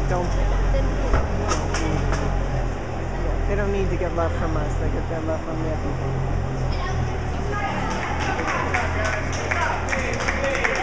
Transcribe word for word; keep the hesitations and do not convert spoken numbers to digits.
don't. They don't need to get love from us. They get their love from their people.